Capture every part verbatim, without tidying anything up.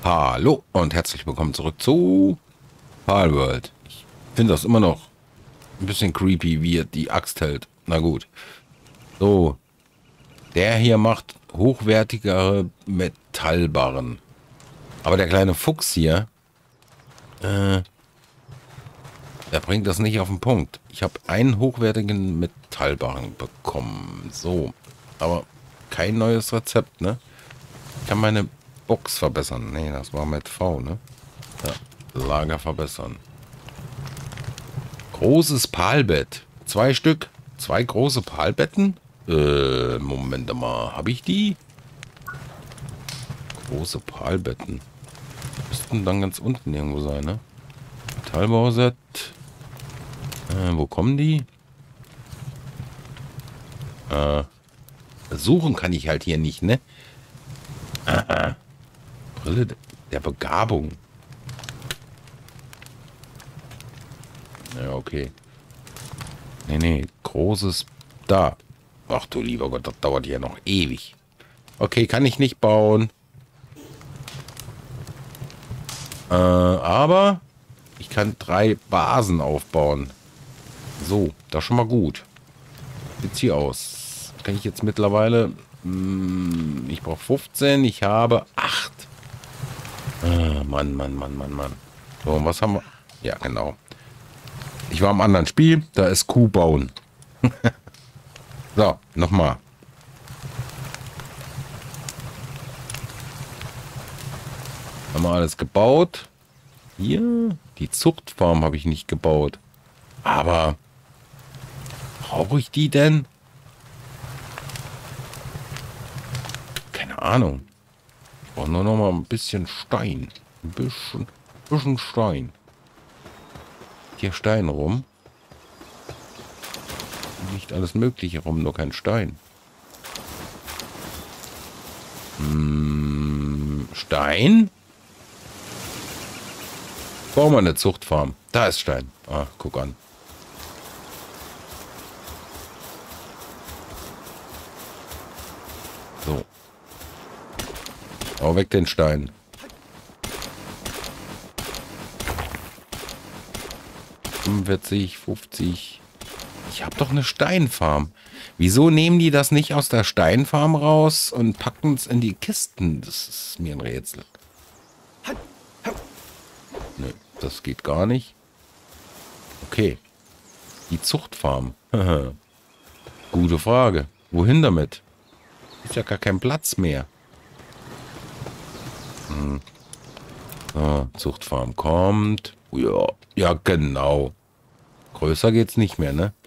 Hallo und herzlich willkommen zurück zu Palworld. Ich finde das immer noch ein bisschen creepy, wie er die Axt hält. Na gut. So. Der hier macht hochwertigere Metallbarren. Aber der kleine Fuchs hier, äh, der bringt das nicht auf den Punkt. Ich habe einen hochwertigen Metallbarren bekommen. So. Aber kein neues Rezept, ne? Ich kann meine Box verbessern. Nee, das war mit V, ne? Ja, Lager verbessern. Großes Palbett. Zwei Stück. Zwei große Palbetten? Äh, Moment mal. Habe ich die? Große Palbetten. Müssten dann ganz unten irgendwo sein, ne? Metallbauset. Äh, wo kommen die? Äh, suchen kann ich halt hier nicht, ne? Ah, Brille der Begabung. Ja, okay. Nee, nee, großes da. Ach du lieber Gott, das dauert ja noch ewig. Okay, kann ich nicht bauen. Äh, aber ich kann drei Basen aufbauen. So, das ist schon mal gut. Sieht's hier aus. Kann ich jetzt mittlerweile... Mh, ich brauche fünfzehn, ich habe acht. Ah, Mann, Mann, Mann, Mann, Mann. So, und was haben wir? Ja, genau. Ich war im anderen Spiel, da ist Kuh bauen. So, nochmal. Haben wir alles gebaut. Hier, die Zuchtfarm habe ich nicht gebaut. Aber brauche ich die denn? Keine Ahnung. Ich brauche nur noch mal ein bisschen Stein. Ein bisschen, bisschen Stein. Hier Stein rum. Nicht alles Mögliche rum, nur kein Stein. Hm, Stein? Bauen wir eine Zuchtfarm. Da ist Stein. Ah, guck an. So. Hau weg den Stein. fünfundvierzig, fünfzig. Ich habe doch eine Steinfarm. Wieso nehmen die das nicht aus der Steinfarm raus und packen es in die Kisten? Das ist mir ein Rätsel. Nö, das geht gar nicht. Okay. Die Zuchtfarm. Gute Frage. Wohin damit? Ist ja gar kein Platz mehr. Hm. So, Zuchtfarm kommt. Ja, ja, genau. Größer geht's nicht mehr, ne?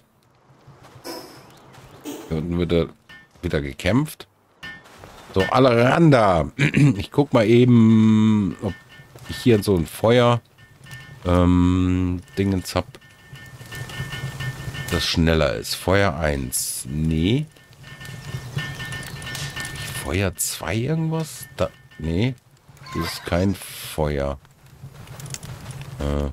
Hier unten wird er wieder gekämpft. So, alle ran da. Ich guck mal eben, ob ich hier so ein Feuer ähm, Dingens hab, das schneller ist. Feuer eins. Nee. Feuer zwei irgendwas? Da, nee. Das ist kein Feuer. Äh.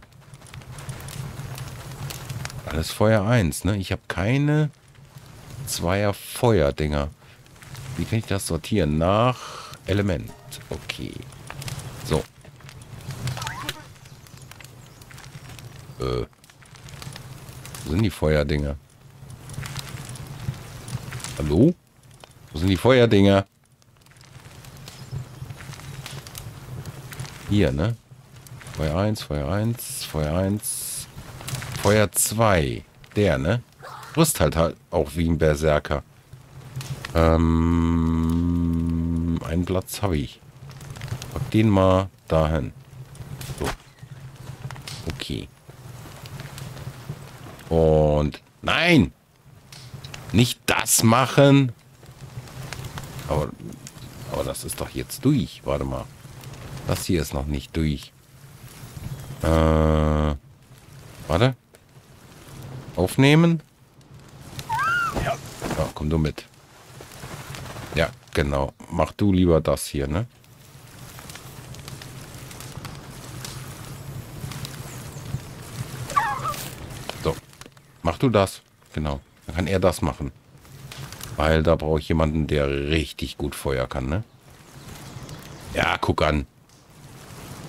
Alles Feuer eins, ne? Ich habe keine Zweier Feuerdinger. Wie kann ich das sortieren? Nach Element. Okay. So. Äh. Wo sind die Feuerdinger? Hallo? Wo sind die Feuerdinger? Hier, ne? Feuer eins, Feuer eins, Feuer eins, Feuer zwei. Der, ne? Rüst halt halt auch wie ein Berserker. Ähm, einen Platz habe ich. Pack den mal dahin. So. Okay. Und nein! Nicht das machen! Aber, aber das ist doch jetzt durch. Warte mal. Das hier ist noch nicht durch. Äh, warte. Aufnehmen. Ja, komm du mit. Ja, genau. Mach du lieber das hier, ne? So. Mach du das. Genau. Dann kann er das machen. Weil da brauche ich jemanden, der richtig gut Feuer kann, ne? Ja, guck an.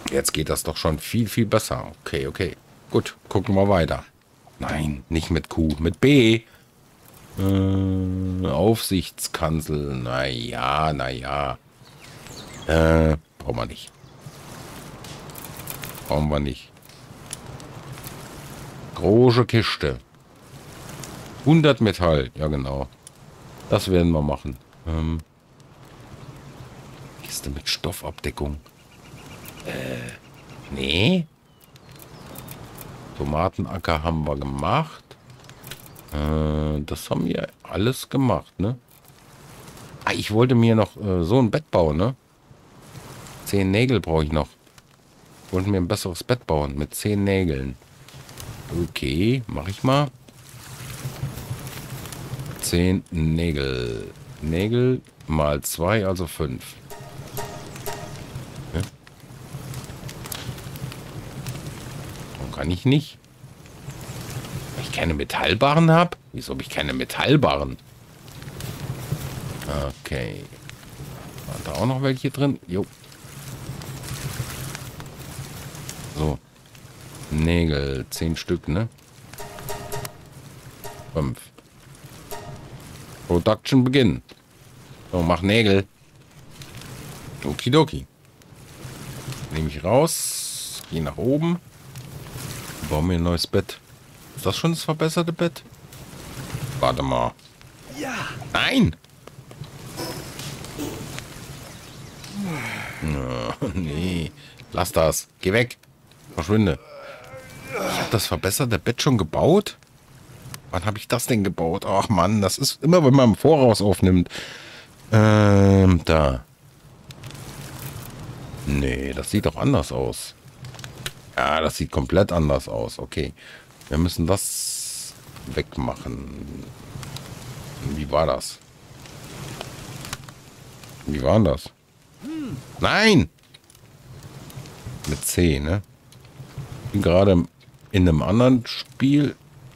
Jetzt geht das doch schon viel, viel besser. Okay, okay. Gut, gucken wir weiter. Nein, nicht mit Q, mit B. Äh, Aufsichtskanzel. Naja, naja. Äh, brauchen wir nicht. Brauchen wir nicht. Große Kiste. hundert Metall. Ja, genau. Das werden wir machen. Ähm, Kiste mit Stoffabdeckung. Äh, nee. Tomatenacker haben wir gemacht. Äh, das haben wir alles gemacht, ne? Ah, ich wollte mir noch äh, so ein Bett bauen, ne? Zehn Nägel brauche ich noch. Ich wollte mir ein besseres Bett bauen mit zehn Nägeln. Okay, mache ich mal. Zehn Nägel. Nägel mal zwei, also fünf. Ja. Warum kann ich nicht? Weil ich keine Metallbarren habe? Wieso habe ich keine Metallbarren? Okay. Waren da auch noch welche drin? Jo. So. Nägel. Zehn Stück, ne? Fünf. Production beginn. So, mach Nägel. Okidoki. Nehme ich raus. Gehe nach oben. Baue mir ein neues Bett. Ist das schon das verbesserte Bett? Warte mal. Ja. Nein! Oh, nee. Lass das. Geh weg. Verschwinde. Ich habe das verbesserte Bett schon gebaut? Wann habe ich das denn gebaut? Ach Mann, das ist immer, wenn man im Voraus aufnimmt. Ähm, da. Nee, das sieht doch anders aus. Ja, das sieht komplett anders aus. Okay. Wir müssen das wegmachen. Wie war das? Wie war das? Nein! Mit C, ne? Ich bin gerade in einem anderen Spiel.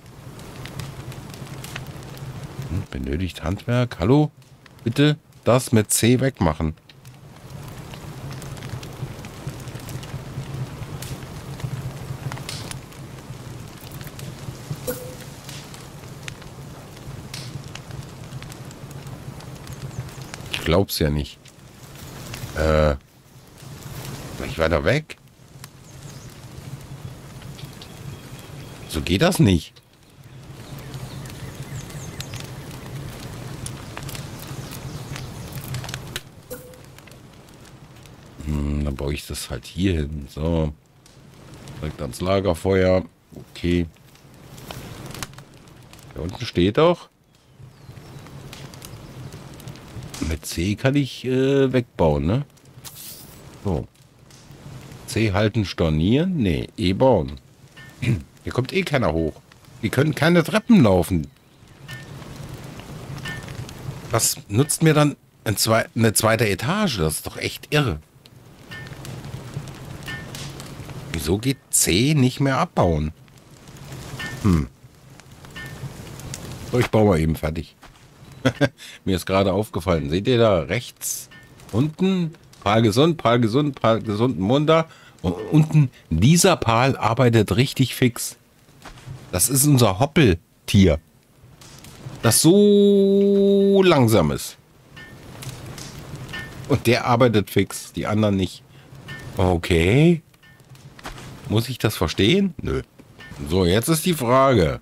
Hm, benötigt Handwerk. Hallo? Bitte das mit C wegmachen. Ich glaub's ja nicht. Äh. Gleich weiter weg? So geht das nicht. Hm, dann baue ich das halt hier hin. So. Direkt ans Lagerfeuer. Okay. Da unten steht doch. Mit C kann ich äh, wegbauen, ne? So. C halten, stornieren? Nee, E bauen. Hier kommt eh keiner hoch. Die können keine Treppen laufen. Was nutzt mir dann ein zwei, eine zweite Etage? Das ist doch echt irre. Wieso geht C nicht mehr abbauen? Hm. So, ich baue mal eben fertig. Mir ist gerade aufgefallen. Seht ihr da rechts unten? Pal gesund, Pal gesund, Pal gesund, munter. Und unten, dieser Pal arbeitet richtig fix. Das ist unser Hoppeltier. Das so langsam ist. Und der arbeitet fix, die anderen nicht. Okay. Muss ich das verstehen? Nö. So, jetzt ist die Frage.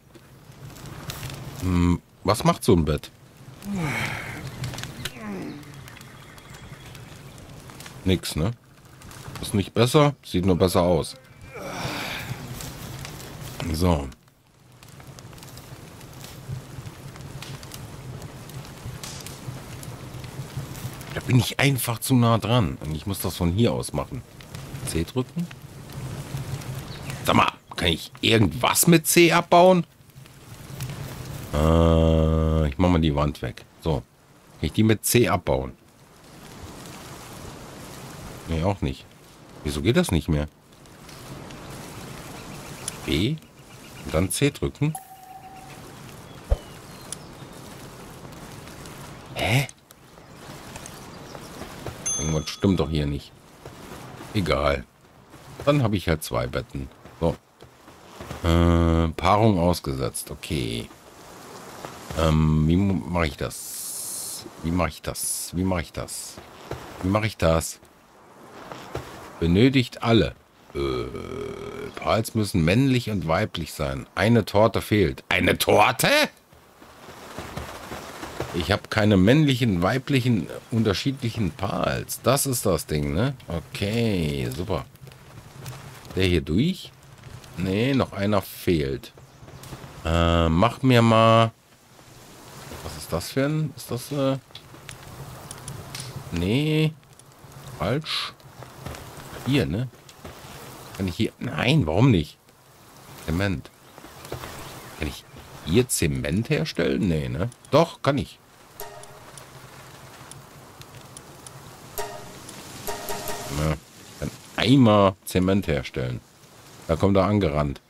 Hm, was macht so ein Bett? Nix, ne? Ist nicht besser, sieht nur besser aus. So. Da bin ich einfach zu nah dran. Und ich muss das von hier aus machen. C drücken. Sag mal, kann ich irgendwas mit C abbauen? Äh, ich mache mal die Wand weg. So. Kann ich die mit C abbauen? Nee, auch nicht. Wieso geht das nicht mehr? B. Und dann C drücken. Hä? Irgendwas stimmt doch hier nicht. Egal. Dann habe ich halt zwei Betten. So. Äh, Paarung ausgesetzt. Okay. Ähm, wie mache ich das? Wie mache ich das? Wie mache ich das? Wie mache ich das? Benötigt alle. Äh, Pals müssen männlich und weiblich sein. Eine Torte fehlt. Eine Torte? Ich habe keine männlichen, weiblichen, unterschiedlichen Pals. Das ist das Ding, ne? Okay, super. Der hier durch? Nee, noch einer fehlt. Äh, mach mir mal... Was ist das für ein... Ist das, äh... Nee. Falsch. Hier, ne? Kann ich hier... Nein, warum nicht? Zement. Kann ich hier Zement herstellen? Nee, ne? Doch, kann ich. Ja, kann einmal Zement herstellen. Da kommt er angerannt.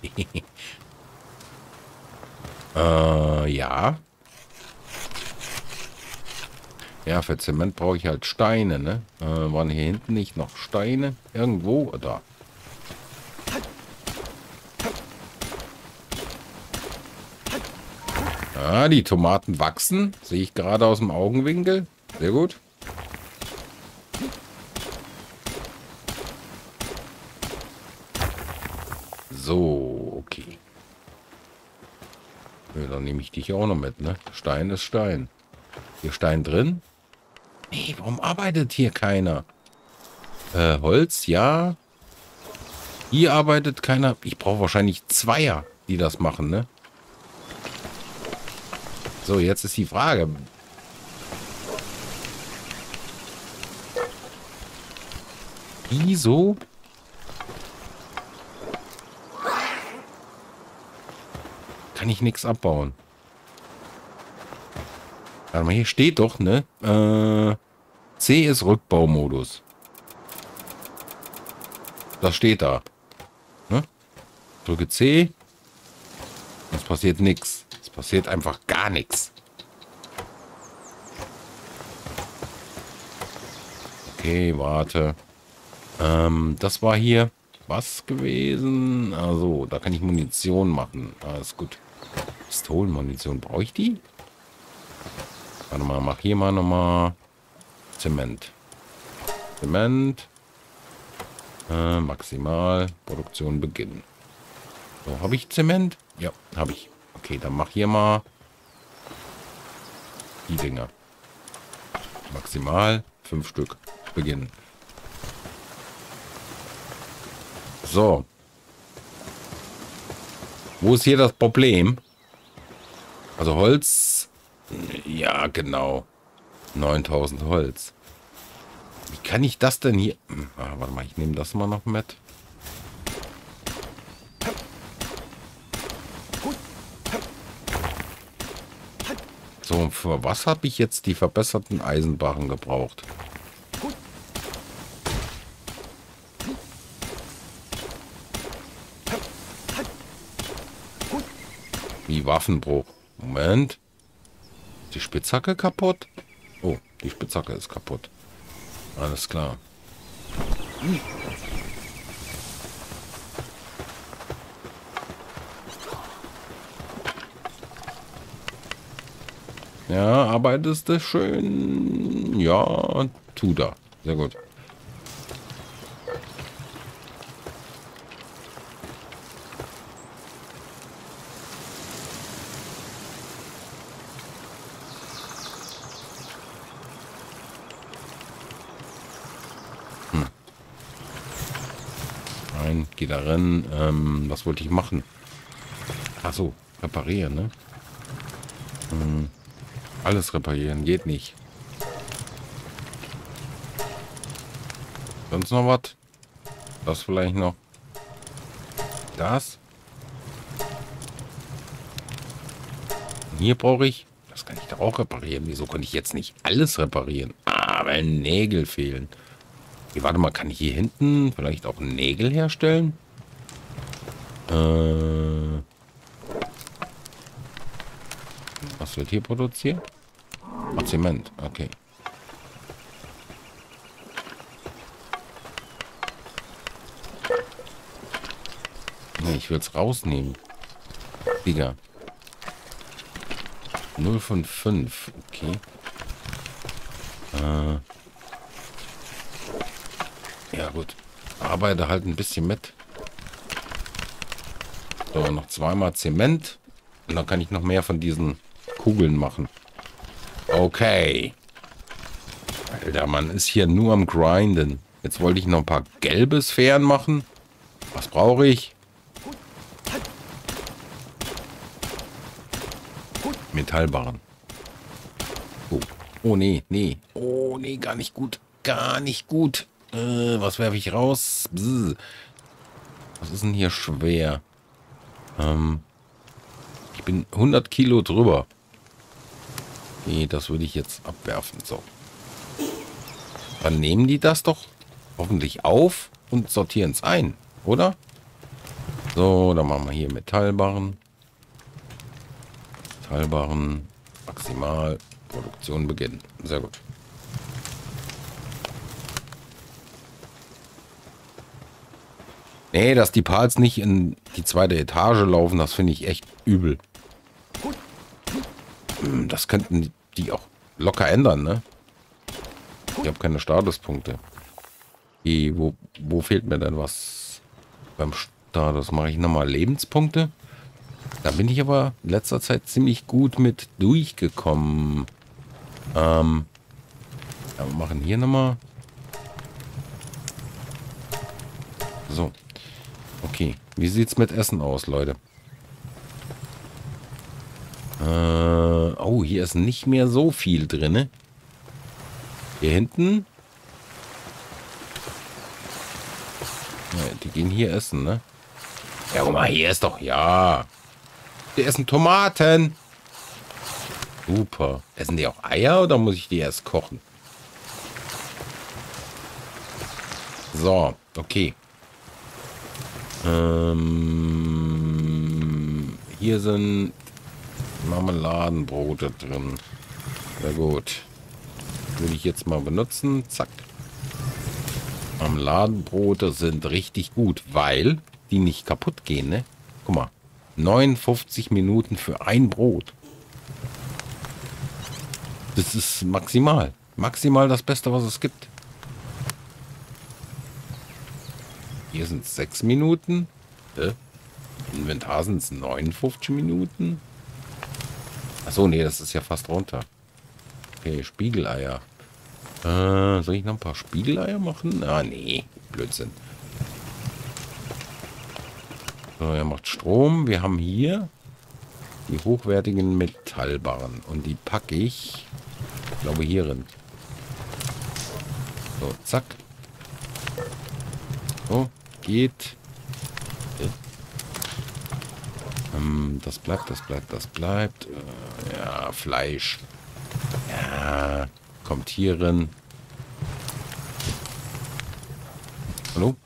äh, ja. Ja, für Zement brauche ich halt Steine, ne? Äh, waren hier hinten nicht noch Steine? Irgendwo? Da. Ah, die Tomaten wachsen. Sehe ich gerade aus dem Augenwinkel. Sehr gut. So, okay. Ja, dann nehme ich dich auch noch mit, ne? Stein ist Stein. Hier Stein drin? Nee, warum arbeitet hier keiner? Äh, Holz, ja. Hier arbeitet keiner. Ich brauche wahrscheinlich Zweier, die das machen, ne? So, jetzt ist die Frage. Wieso? Kann ich nichts abbauen? Warte mal, hier steht doch, ne? Äh, C ist Rückbaumodus. Das steht da. Ne? Drücke C. Es passiert nichts. Es passiert einfach gar nichts. Okay, warte. Ähm, das war hier was gewesen? Also, da kann ich Munition machen. Alles gut. Pistolenmunition. Brauche ich die? Warte mal, mach hier mal nochmal Zement. Zement. Äh, maximal. Produktion beginnen. So, habe ich Zement? Ja, habe ich. Okay, dann mach hier mal die Dinger. Maximal fünf Stück beginnen. So. Wo ist hier das Problem? Also Holz. Ja, genau. neuntausend Holz. Wie kann ich das denn hier... Ah, warte mal, ich nehme das mal noch mit. So, für was habe ich jetzt die verbesserten Eisenbarren gebraucht? Wie Waffenbruch. Moment. Die Spitzhacke kaputt? Oh, die Spitzhacke ist kaputt. Alles klar. Ja, arbeitest du schön? Ja, tu da. Sehr gut. Hm. Nein, geh da rein. Ähm, was wollte ich machen? Ach so, reparieren, ne? Hm. Alles reparieren, geht nicht. Sonst noch was? Das vielleicht noch. Das. Hier brauche ich. Das kann ich da auch reparieren. Wieso kann ich jetzt nicht alles reparieren? Ah, weil Nägel fehlen. Okay, warte mal, kann ich hier hinten vielleicht auch Nägel herstellen? Äh, was wird hier produziert? Ach, Zement, okay. Nee, ich will es rausnehmen. Digga. null von fünf. Okay. Äh. Ja gut. Arbeite halt ein bisschen mit. So, noch zweimal Zement. Und dann kann ich noch mehr von diesen Kugeln machen. Okay. Alter, man ist hier nur am Grinden. Jetzt wollte ich noch ein paar gelbe Sphären machen. Was brauche ich? Metallbarren. Oh. Oh, nee, nee. Oh, nee, gar nicht gut. Gar nicht gut. Äh, was werfe ich raus? Bzz. Was ist denn hier schwer? Ähm, ich bin hundert Kilo drüber. Nee, das würde ich jetzt abwerfen. So. Dann nehmen die das doch hoffentlich auf und sortieren es ein, oder? So, dann machen wir hier Metallbarren. Metallbarren. Maximal. Produktion beginnen. Sehr gut. Nee, dass die Parts nicht in die zweite Etage laufen, das finde ich echt übel. Das könnten die auch locker ändern, ne? Ich habe keine Statuspunkte. Die, wo, wo fehlt mir denn was beim Status? Mache ich nochmal Lebenspunkte? Da bin ich aber in letzter Zeit ziemlich gut mit durchgekommen. Ähm, ja, wir machen hier nochmal. So. Okay. Wie sieht's mit Essen aus, Leute? Äh, oh, hier ist nicht mehr so viel drin. Hier hinten. Ja, die gehen hier essen, ne? Ja, guck mal, hier ist doch, ja. Die essen Tomaten. Super. Essen die auch Eier oder muss ich die erst kochen? So, okay. Ähm, hier sind Marmeladenbrote drin. Sehr gut. Würde ich jetzt mal benutzen. Zack. Marmeladenbrote sind richtig gut, weil die nicht kaputt gehen, ne? Guck mal. neunundfünfzig Minuten für ein Brot. Das ist maximal. Maximal das Beste, was es gibt. Hier sind es sechs Minuten. Äh? Inventar sind es neunundfünfzig Minuten. Achso, nee, das ist ja fast runter. Okay, Spiegeleier. Äh, soll ich noch ein paar Spiegeleier machen? Ah, nee. Blödsinn. So, er macht Strom. Wir haben hier die hochwertigen Metallbarren. Und die packe ich, ich glaube, hier drin. So, zack. So, geht. Okay. Ähm, das bleibt, das bleibt, das bleibt. Äh, ja, Fleisch. Ja, kommt hier rein. Hallo?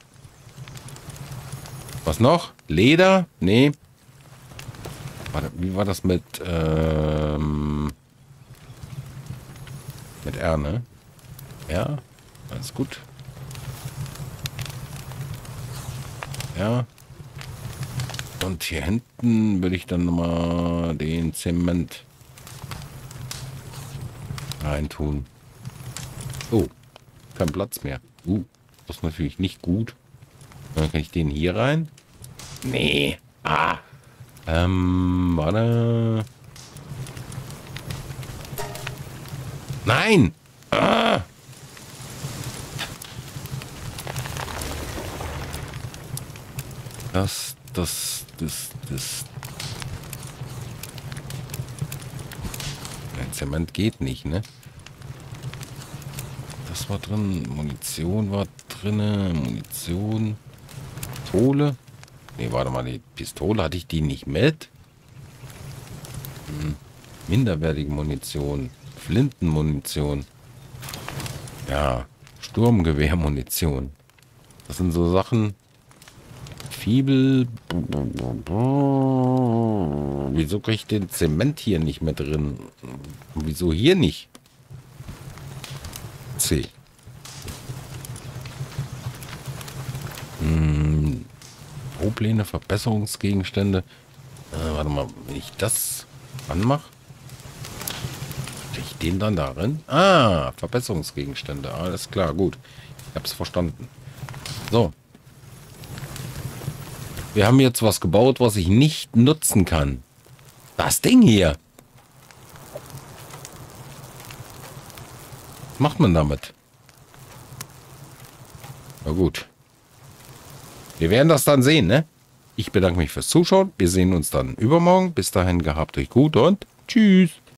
Was noch? Leder? Nee. Warte, wie war das mit ähm, mit R, ne? Ja, alles gut. Ja. Und hier hinten würde ich dann nochmal den Zement reintun. Oh, kein Platz mehr. Uh, das ist natürlich nicht gut. Dann kann ich den hier rein. Nee. Ah. Ähm, warte. Nein! Ah! Das, das, das, das. Der Zement geht nicht, ne? Das war drin. Munition war drinne. Munition. Pistole. Ne, warte mal, die Pistole hatte ich die nicht mit. Hm. Minderwertige Munition. Flintenmunition. Ja, Sturmgewehrmunition. Das sind so Sachen. Fibel. Wieso kriege ich den Zement hier nicht mehr drin? Wieso hier nicht? C. Hm. Baupläne, Verbesserungsgegenstände. Äh, warte mal, wenn ich das anmache, kriege ich den dann darin? Ah, Verbesserungsgegenstände. Alles klar, gut. Ich habe es verstanden. So. Wir haben jetzt was gebaut, was ich nicht nutzen kann. Das Ding hier. Was macht man damit? Na gut. Wir werden das dann sehen, ne? Ich bedanke mich fürs Zuschauen. Wir sehen uns dann übermorgen. Bis dahin gehabt euch gut und tschüss.